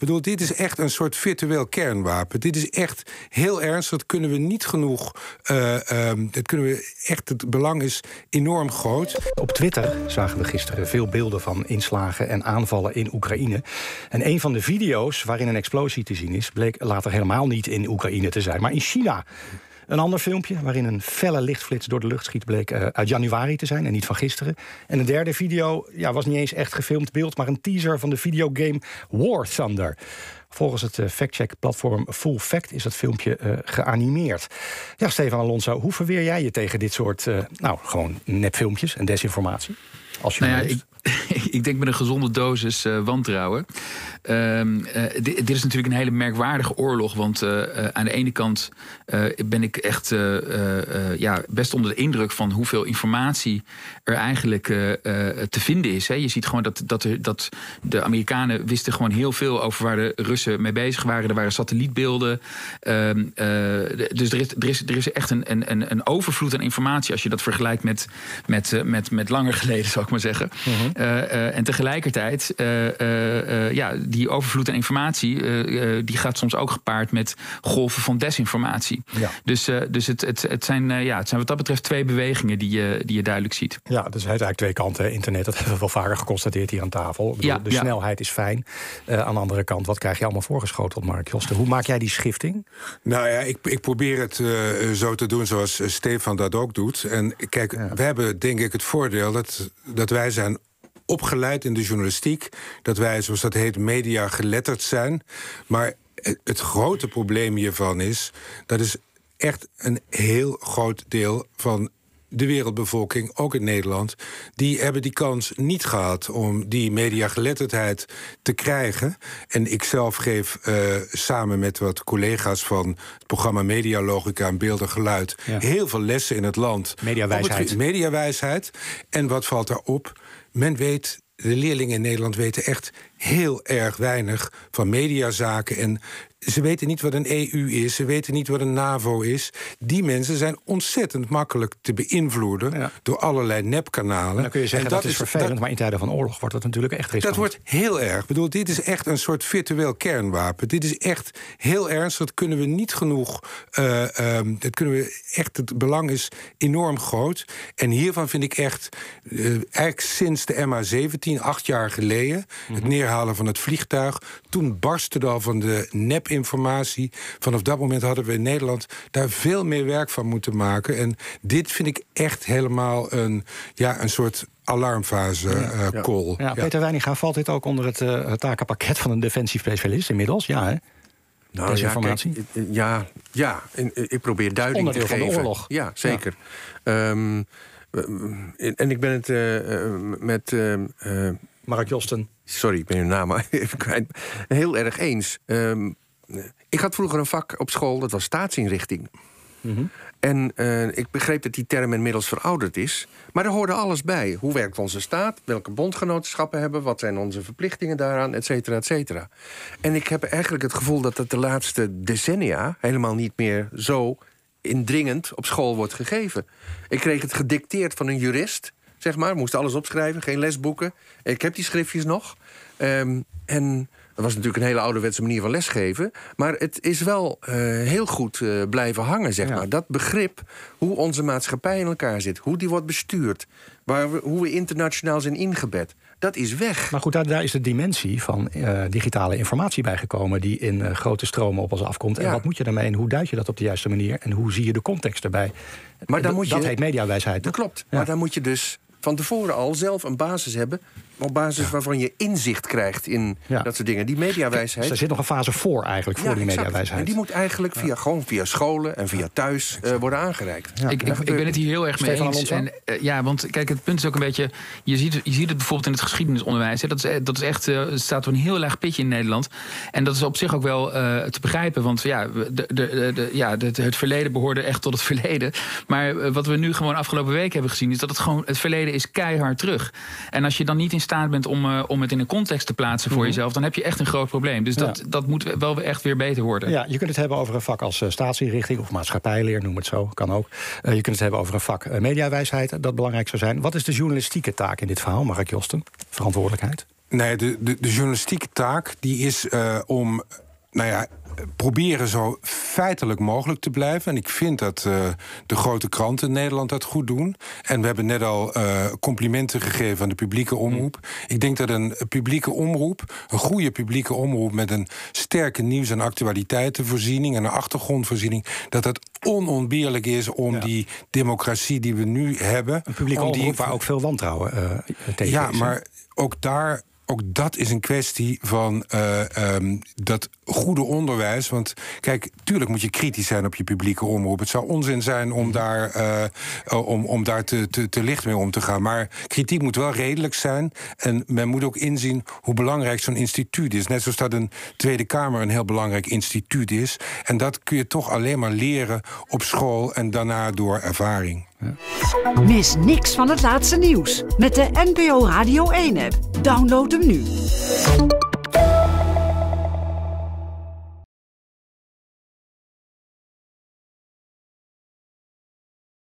bedoel, dit is echt een soort virtueel kernwapen. Dit is echt heel ernstig. Dat kunnen we niet genoeg. Het belang is enorm groot. Op Twitter zagen we gisteren veel beelden van inslagen en aanvallen in Oekraïne. En een van de video's waarin een explosie te zien is, bleek later helemaal niet in Oekraïne te zijn, maar in China. Een ander filmpje waarin een felle lichtflits door de lucht schiet bleek uit januari te zijn en niet van gisteren. En een derde video was niet eens echt gefilmd beeld, maar een teaser van de videogame War Thunder. Volgens het factcheck-platform Full Fact is dat filmpje geanimeerd. Ja, Stefan Alonso, hoe verweer jij je tegen dit soort gewoon nepfilmpjes en desinformatie? Als ik denk met een gezonde dosis wantrouwen. Dit is natuurlijk een hele merkwaardige oorlog. Want aan de ene kant ben ik echt best onder de indruk van hoeveel informatie er eigenlijk te vinden is. Hè. Je ziet gewoon dat de Amerikanen wisten gewoon heel veel over waar de Russen mee bezig waren. Er waren satellietbeelden. Dus er is echt een overvloed aan informatie als je dat vergelijkt met langer geleden, zou ik maar zeggen. En tegelijkertijd, die overvloed aan informatie, die gaat soms ook gepaard met golven van desinformatie. Ja. Dus het zijn wat dat betreft twee bewegingen die je duidelijk ziet. Ja, dus het eigenlijk twee kanten. Internet, dat hebben we wel vaker geconstateerd hier aan tafel. De snelheid is fijn. Aan de andere kant, wat krijg je allemaal voorgeschoteld, Mark Josten? Hoe maak jij die schifting? Nou ja, ik probeer het zo te doen zoals Stefan dat ook doet. En kijk, we hebben denk ik het voordeel dat wij zijn opgeleid in de journalistiek, dat wij, zoals dat heet, media geletterd zijn. Maar het grote probleem hiervan is, dat is echt een heel groot deel van de wereldbevolking, ook in Nederland, die hebben die kans niet gehad om die mediageletterdheid te krijgen. En ik zelf geef samen met wat collega's van het programma Medialogica en Beeld en Geluid heel veel lessen in het land. Mediawijsheid. En wat valt daarop? Men weet, de leerlingen in Nederland weten echt heel erg weinig van mediazaken. En ze weten niet wat een EU is, ze weten niet wat een NAVO is. Die mensen zijn ontzettend makkelijk te beïnvloeden door allerlei nepkanalen. Dan kun je zeggen dat is vervelend, maar in tijden van oorlog wordt dat natuurlijk echt riskant. Dat wordt heel erg. Ik bedoel, dit is echt een soort virtueel kernwapen. Dit is echt heel ernstig. Dat kunnen we niet genoeg. Het belang is enorm groot. En hiervan vind ik echt, eigenlijk sinds de MH17, 8 jaar geleden, het neerhalen van het vliegtuig, toen barstte het al van de nepinformatie. Vanaf dat moment hadden we in Nederland daar veel meer werk van moeten maken. En dit vind ik echt helemaal een soort alarmfase call. Ja, Peter Weininga, valt dit ook onder het takenpakket van een defensief-specialist inmiddels? Ja, hè? Nou, desinformatie? Ik probeer duiding onderdeel te geven. Van de oorlog. Ja, zeker. Ja. En ik ben het met Mark Josten. Sorry, ik ben uw naam even kwijt. Heel erg eens. Ik had vroeger een vak op school, dat was staatsinrichting. Mm-hmm. En ik begreep dat die term inmiddels verouderd is. Maar er hoorde alles bij. Hoe werkt onze staat? Welke bondgenootschappen hebben we? Wat zijn onze verplichtingen daaraan? Et cetera, et cetera. En ik heb eigenlijk het gevoel dat het de laatste decennia helemaal niet meer zo indringend op school wordt gegeven. Ik kreeg het gedicteerd van een jurist, zeg maar. Moest alles opschrijven, geen lesboeken. Ik heb die schriftjes nog. En dat was natuurlijk een hele ouderwetse manier van lesgeven. Maar het is wel heel goed blijven hangen, zeg maar. Dat begrip, hoe onze maatschappij in elkaar zit, hoe die wordt bestuurd, hoe we internationaal zijn ingebed, dat is weg. Maar goed, daar is de dimensie van digitale informatie bijgekomen, die in grote stromen op ons afkomt. En wat moet je daarmee en hoe duid je dat op de juiste manier? En hoe zie je de context erbij? Maar dat heet mediawijsheid. Dat klopt. Ja. Maar dan moet je dus van tevoren al zelf een basis hebben, op basis waarvan je inzicht krijgt in dat soort dingen. Die mediawijsheid. Er zit nog een fase voor eigenlijk, voor die mediawijsheid. En die moet eigenlijk via scholen en via thuis worden aangereikt. Ja. Ik ben het hier heel erg mee eens. En, want kijk, het punt is ook een beetje, je ziet het bijvoorbeeld in het geschiedenisonderwijs. Hè, dat is echt, staat op een heel laag pitje in Nederland. En dat is op zich ook wel te begrijpen. Want het verleden behoorde echt tot het verleden. Maar wat we nu gewoon afgelopen week hebben gezien, is dat het verleden is keihard terug. En als je dan niet in staat staat bent om het in een context te plaatsen voor jezelf, dan heb je echt een groot probleem. Dus dat moet wel echt weer beter worden. Ja, je kunt het hebben over een vak als staatsinrichting of maatschappijleer, noem het zo, kan ook. Je kunt het hebben over een vak mediawijsheid, dat belangrijk zou zijn. Wat is de journalistieke taak in dit verhaal, Mark Josten? Verantwoordelijkheid? Nee, de journalistieke taak die is om proberen zo feitelijk mogelijk te blijven. En ik vind dat de grote kranten in Nederland dat goed doen. En we hebben net al complimenten gegeven aan de publieke omroep. Ik denk dat een publieke omroep, een goede publieke omroep met een sterke nieuws- en actualiteitenvoorziening en een achtergrondvoorziening, dat het onontbeerlijk is om die democratie die we nu hebben. Een publieke omroep waar ook veel wantrouwen tegen is. Ja, maar ook dat is een kwestie van dat goede onderwijs. Want kijk, tuurlijk moet je kritisch zijn op je publieke omroep. Het zou onzin zijn om daar te licht mee om te gaan. Maar kritiek moet wel redelijk zijn. En men moet ook inzien hoe belangrijk zo'n instituut is. Net zoals dat een Tweede Kamer een heel belangrijk instituut is. En dat kun je toch alleen maar leren op school en daarna door ervaring. Ja. Mis niks van het laatste nieuws met de NPO Radio 1-app. Download hem nu.